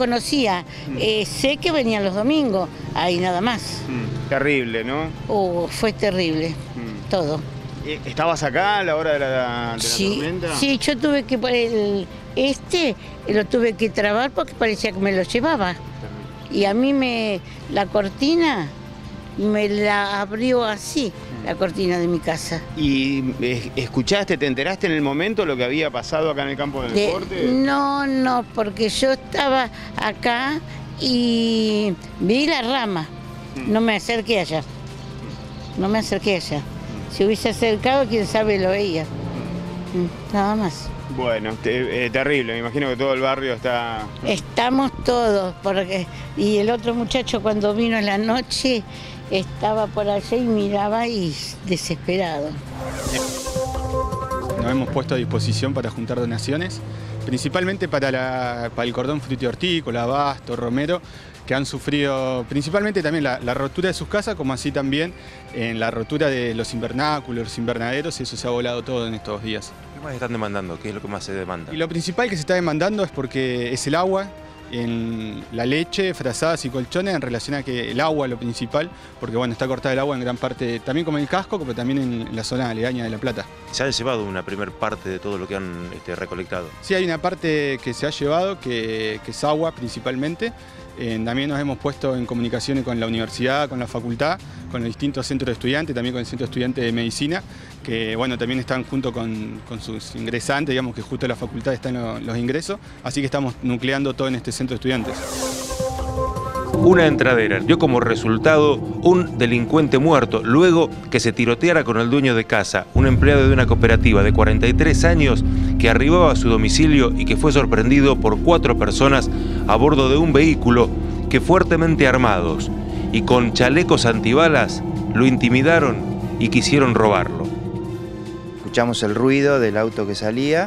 conocía, sé que venían los domingos, ahí nada más. Terrible, ¿no? Fue terrible, todo. ¿Estabas acá a la hora de la tormenta? Sí, yo tuve que lo tuve que trabar porque parecía que me lo llevaba. Y a mí la cortina me la abrió así, la cortina de mi casa. ¿Y escuchaste, te enteraste en el momento lo que había pasado acá en el campo del deporte? No, porque yo estaba acá y vi la rama, no me acerqué allá. Si hubiese acercado, quién sabe lo veía. Nada más. Bueno, terrible, me imagino que todo el barrio está... Estamos todos, y el otro muchacho cuando vino en la noche estaba por allá y miraba y desesperado. Nos hemos puesto a disposición para juntar donaciones, principalmente para el cordón frutihortícola, abasto, romero, que han sufrido principalmente también la rotura de sus casas, como así también en la rotura de los invernáculos, los invernaderos, y eso se ha volado todo en estos días. ¿Qué más están demandando? ¿Qué es lo que más se demanda? Y lo principal que se está demandando es porque es el agua, en la leche, frazadas y colchones, en relación a que el agua es lo principal, porque bueno, está cortada el agua en gran parte, también como en el casco, pero también en la zona aledaña de La Plata. ¿Se ha llevado una primer parte de todo lo que han recolectado? Sí, hay una parte que se ha llevado, que es agua principalmente. También nos hemos puesto en comunicaciones con la universidad, con la facultad, con los distintos centros de estudiantes, también con el Centro de Estudiantes de Medicina, que bueno, también están junto con sus ingresantes, digamos que justo en la facultad están los ingresos, así que estamos nucleando todo en este centro de estudiantes. Una entradera dio como resultado un delincuente muerto luego que se tiroteara con el dueño de casa, un empleado de una cooperativa de 43 años que arribaba a su domicilio y que fue sorprendido por 4 personas a bordo de un vehículo que fuertemente armados y con chalecos antibalas lo intimidaron y quisieron robarlo. Escuchamos el ruido del auto que salía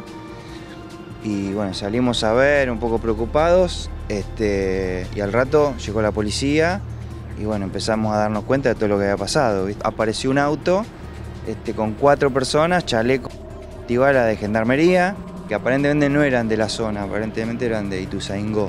y bueno, salimos a ver un poco preocupados. Y al rato llegó la policía y bueno, empezamos a darnos cuenta de todo lo que había pasado. Apareció un auto con 4 personas, chaleco antibala de gendarmería, que aparentemente no eran de la zona, aparentemente eran de Ituzaingó.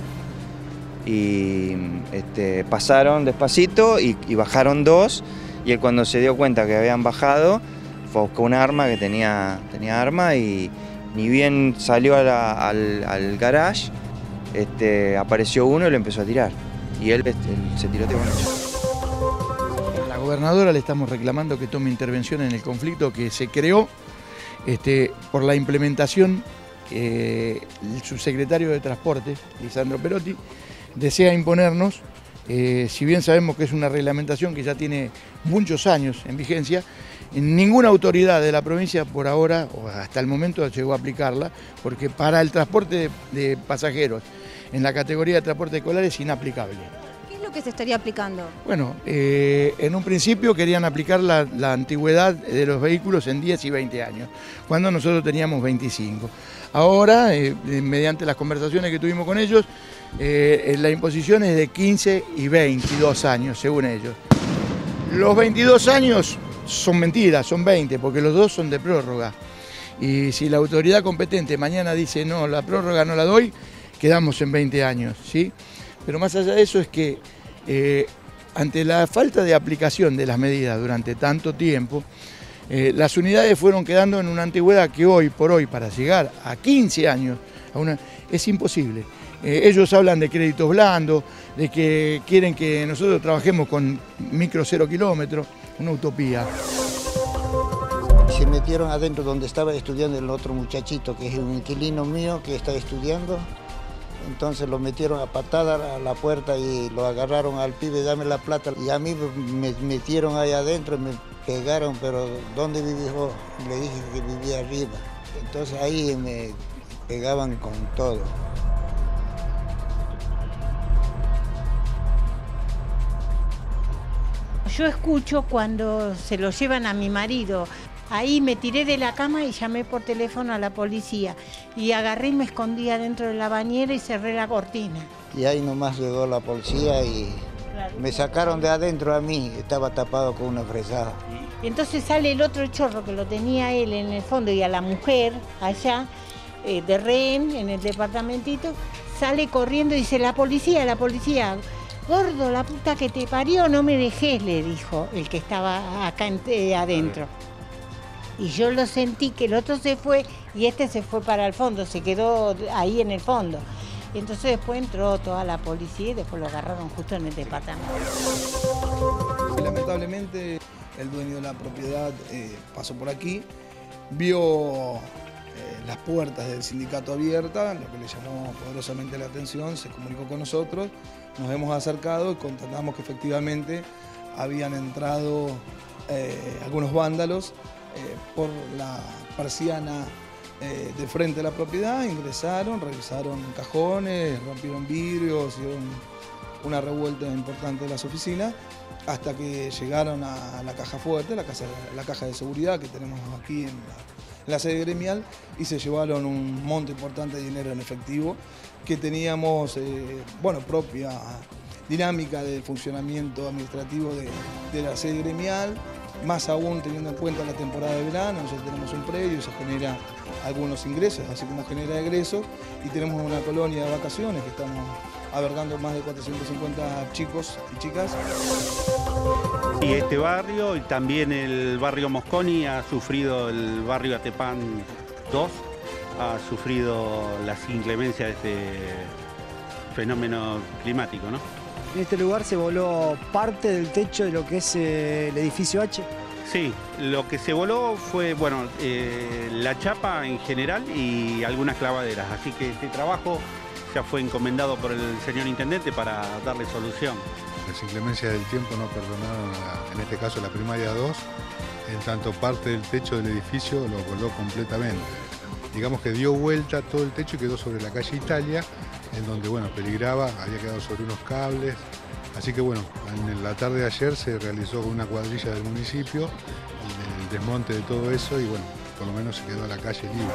Y pasaron despacito y bajaron 2, y él cuando se dio cuenta que habían bajado fue a buscar un arma, que tenía arma, y ni bien salió al garage, apareció uno y le empezó a tirar. Y él se tiroteó con ellos. A la gobernadora le estamos reclamando que tome intervención en el conflicto que se creó por la implementación que el subsecretario de Transporte, Lisandro Perotti, desea imponernos. Si bien sabemos que es una reglamentación que ya tiene muchos años en vigencia, ninguna autoridad de la provincia por ahora, o hasta el momento, llegó a aplicarla, porque para el transporte de pasajeros en la categoría de transporte escolar es inaplicable. ¿Qué es lo que se estaría aplicando? Bueno, en un principio querían aplicar la antigüedad de los vehículos en 10 y 20 años, cuando nosotros teníamos 25. Ahora, mediante las conversaciones que tuvimos con ellos, la imposición es de 15 y 22 años, según ellos. Los 22 años son mentiras, son 20, porque los 2 son de prórroga. Y si la autoridad competente mañana dice no, la prórroga no la doy, quedamos en 20 años, ¿sí? Pero más allá de eso es que ante la falta de aplicación de las medidas durante tanto tiempo, las unidades fueron quedando en una antigüedad que hoy por hoy, para llegar a 15 años, es imposible. Ellos hablan de créditos blandos, de que quieren que nosotros trabajemos con micro 0 kilómetros, una utopía. Se metieron adentro donde estaba estudiando el otro muchachito, que es un inquilino mío que está estudiando. Entonces lo metieron a patada a la puerta y lo agarraron al pibe, dame la plata. Y a mí me metieron ahí adentro y me pegaron, pero ¿dónde vivís vos? Le dije que vivía arriba. Entonces ahí me pegaban con todo. Yo escucho cuando se lo llevan a mi marido. Ahí me tiré de la cama y llamé por teléfono a la policía. Y agarré y me escondí adentro de la bañera y cerré la cortina. Y ahí nomás llegó la policía y me sacaron de adentro a mí. Estaba tapado con una fresada. Entonces sale el otro chorro que lo tenía él en el fondo y a la mujer allá, de rehén, en el departamentito. sale corriendo y dice, la policía, la policía. Gordo, la puta que te parió, no me dejes, le dijo el que estaba acá adentro. Y yo lo sentí que el otro se fue y este se fue para el fondo, se quedó ahí en el fondo. Y entonces después entró toda la policía y después lo agarraron justo en el departamento. Lamentablemente el dueño de la propiedad pasó por aquí, vio las puertas del sindicato abiertas, lo que le llamó poderosamente la atención, se comunicó con nosotros, nos hemos acercado y constatamos que efectivamente habían entrado algunos vándalos por la persiana de frente a la propiedad, ingresaron, revisaron cajones, rompieron vidrios, hicieron una revuelta importante de las oficinas, hasta que llegaron a la caja fuerte, la caja de seguridad que tenemos aquí en la sede gremial, y se llevaron un monto importante de dinero en efectivo que teníamos, propia dinámica de funcionamiento administrativo de la sede gremial, más aún teniendo en cuenta la temporada de verano. Nosotros tenemos un predio, se genera algunos ingresos, así como genera egresos, y tenemos una colonia de vacaciones que estamos albergando más de 450 chicos y chicas. Y este barrio y también el barrio Mosconi ha sufrido, el barrio Atepán 2 ha sufrido las inclemencias de este fenómeno climático, ¿no? En este lugar se voló parte del techo de lo que es el edificio H. Sí, lo que se voló fue, la chapa en general y algunas clavaderas, así que este trabajo ya fue encomendado por el señor intendente para darle solución. Las inclemencias del tiempo no perdonaron, en este caso la primaria 2, en tanto parte del techo del edificio lo voló completamente. Digamos que dio vuelta todo el techo y quedó sobre la calle Italia, en donde peligraba, había quedado sobre unos cables. Así que en la tarde de ayer se realizó con una cuadrilla del municipio el desmonte de todo eso y por lo menos se quedó la calle libre.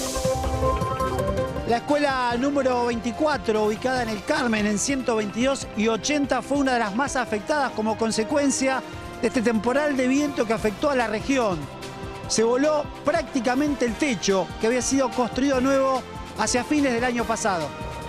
La escuela número 24, ubicada en el Carmen, en 122 y 80, fue una de las más afectadas como consecuencia de este temporal de viento que afectó a la región. Se voló prácticamente el techo, que había sido construido nuevo hacia fines del año pasado.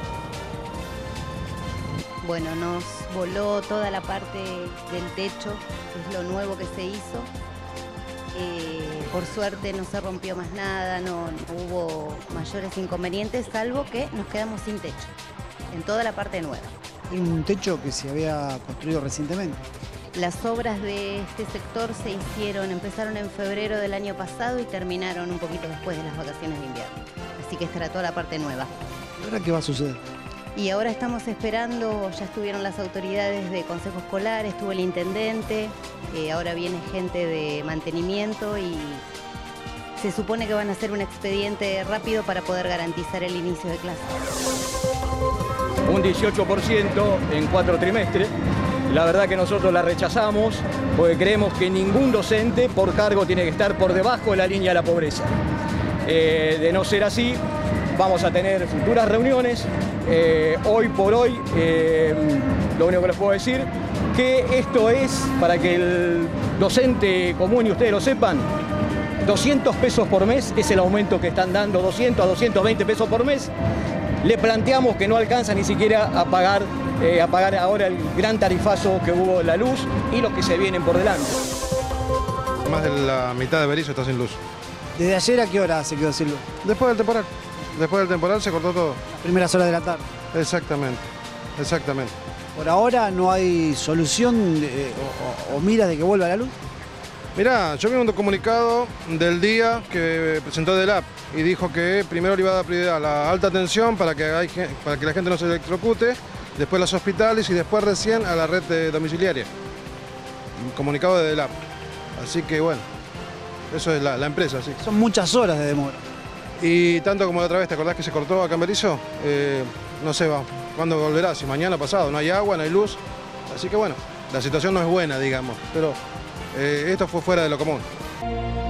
Bueno, nos voló toda la parte del techo, que es lo nuevo que se hizo. Por suerte no se rompió más nada, no hubo mayores inconvenientes, salvo que nos quedamos sin techo, en toda la parte nueva. Un techo que se había construido recientemente. Las obras de este sector empezaron en febrero del año pasado y terminaron un poquito después de las vacaciones de invierno. Así que esta era toda la parte nueva. ¿Ahora qué va a suceder? Y ahora estamos esperando, ya estuvieron las autoridades de consejo escolar, estuvo el intendente, ahora viene gente de mantenimiento y se supone que van a hacer un expediente rápido para poder garantizar el inicio de clases. Un 18% en 4 trimestres. La verdad que nosotros la rechazamos porque creemos que ningún docente por cargo tiene que estar por debajo de la línea de la pobreza. De no ser así, vamos a tener futuras reuniones. Hoy por hoy, lo único que les puedo decir, que esto es, para que el docente común y ustedes lo sepan, 200 pesos por mes es el aumento que están dando, 200 a 220 pesos por mes. Le planteamos que no alcanza ni siquiera a pagar ahora el gran tarifazo que hubo en la luz y los que se vienen por delante. Más de la mitad de Berisso está sin luz. ¿Desde ayer a qué hora se quedó sin luz? Después del temporal. Después del temporal se cortó todo. Las primeras horas de la tarde. Exactamente, exactamente. ¿Por ahora no hay solución o miras de que vuelva la luz? Mirá, yo vi un comunicado del día que presentó DELAP y dijo que primero le iba a dar prioridad a la alta tensión para que la gente no se electrocute, después los hospitales y después recién a la red domiciliaria. Un comunicado de DELAP. Así que eso es la empresa. Sí. Son muchas horas de demora. Y tanto como la otra vez, ¿te acordás que se cortó acá en Berisso? No sé, ¿cuándo volverá? Si mañana o pasado, no hay agua, no hay luz. Así que la situación no es buena, digamos, pero esto fue fuera de lo común.